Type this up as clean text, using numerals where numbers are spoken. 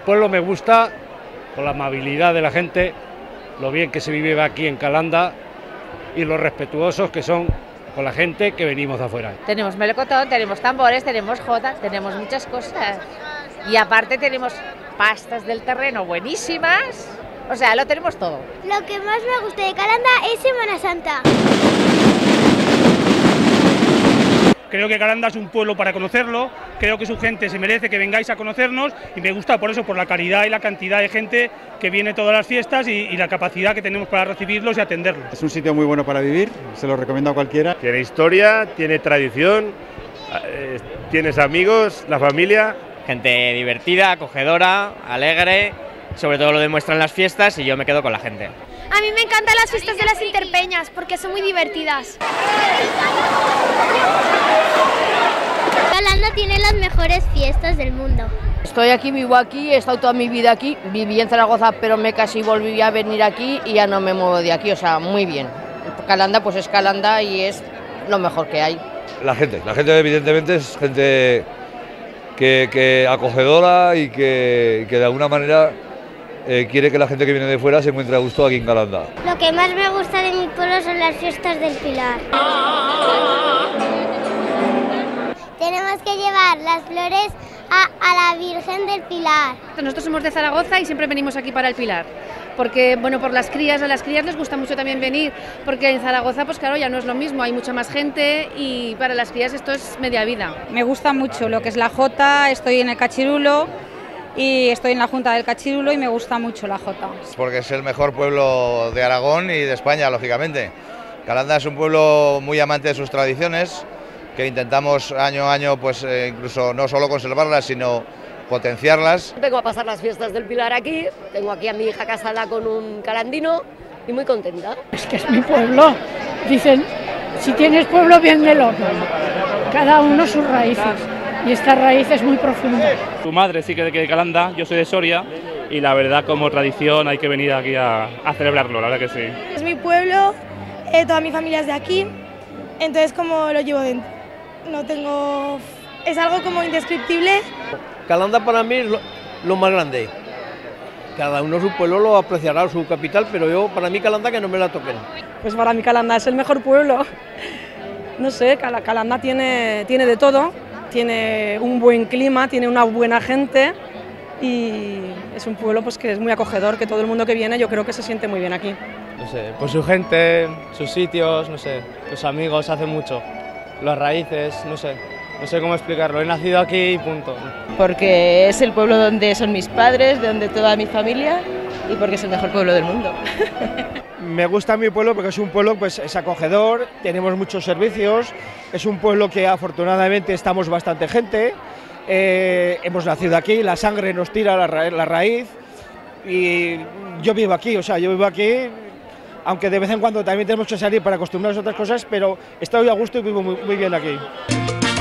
pueblo me gusta por la amabilidad de la gente, lo bien que se vive aquí en Calanda y lo respetuosos que son con la gente que venimos de afuera. Tenemos melocotón, tenemos tambores, tenemos jotas, tenemos muchas cosas. Y aparte tenemos pastas del terreno buenísimas. O sea, lo tenemos todo. Lo que más me gusta de Calanda es Semana Santa. Creo que Calanda es un pueblo para conocerlo, creo que su gente se merece que vengáis a conocernos y me gusta por eso, por la calidad y la cantidad de gente que viene todas las fiestas y la capacidad que tenemos para recibirlos y atenderlos. Es un sitio muy bueno para vivir, se lo recomiendo a cualquiera. Tiene historia, tiene tradición, tienes amigos, la familia. Gente divertida, acogedora, alegre, sobre todo lo demuestran las fiestas y yo me quedo con la gente. A mí me encantan las fiestas de las Interpeñas porque son muy divertidas. Calanda tiene las mejores fiestas del mundo. Estoy aquí, vivo aquí, he estado toda mi vida aquí, viví en Zaragoza pero me casi volví a venir aquí y ya no me muevo de aquí, o sea, muy bien. Calanda pues es Calanda y es lo mejor que hay. La gente evidentemente es gente que acogedora y que de alguna manera quiere que la gente que viene de fuera se encuentre a gusto aquí en Calanda. Lo que más me gusta de mi pueblo son las fiestas del Pilar. Tenemos que llevar las flores a la Virgen del Pilar. Nosotros somos de Zaragoza y siempre venimos aquí para el Pilar, porque bueno, por las crías, a las crías les gusta mucho también venir, porque en Zaragoza pues claro ya no es lo mismo, hay mucha más gente y para las crías esto es media vida. Me gusta mucho lo que es la Jota, estoy en el Cachirulo y estoy en la Junta del Cachirulo y me gusta mucho la Jota. Porque es el mejor pueblo de Aragón y de España, lógicamente. Calanda es un pueblo muy amante de sus tradiciones, que intentamos año a año pues incluso no solo conservarlas, sino potenciarlas. Vengo a pasar las fiestas del Pilar aquí, tengo aquí a mi hija casada con un calandino y muy contenta. Es que es mi pueblo, dicen, si tienes pueblo bien del otro, cada uno sus raíces y esta raíz es muy profunda. Tu madre sí que de Calanda, yo soy de Soria y la verdad como tradición hay que venir aquí a celebrarlo, la verdad que sí. Es mi pueblo, toda mi familia es de aquí, entonces como lo llevo dentro. No tengo... es algo como indescriptible. Calanda para mí es lo más grande. Cada uno su pueblo lo apreciará, su capital, pero yo para mí Calanda que no me la toquen. Pues para mí Calanda es el mejor pueblo. No sé, Calanda tiene de todo, tiene un buen clima, tiene una buena gente y es un pueblo pues que es muy acogedor, que todo el mundo que viene yo creo que se siente muy bien aquí. No sé, pues su gente, sus sitios, no sé, sus amigos hacen mucho. Las raíces, no sé cómo explicarlo, he nacido aquí y punto. Porque es el pueblo donde son mis padres, de donde toda mi familia y porque es el mejor pueblo del mundo. Me gusta mi pueblo porque es un pueblo pues es acogedor, tenemos muchos servicios, es un pueblo que afortunadamente estamos bastante gente, hemos nacido aquí, la sangre nos tira la raíz y yo vivo aquí, aunque de vez en cuando también tenemos que salir para acostumbrarnos a otras cosas, pero estoy a gusto y vivo muy bien aquí.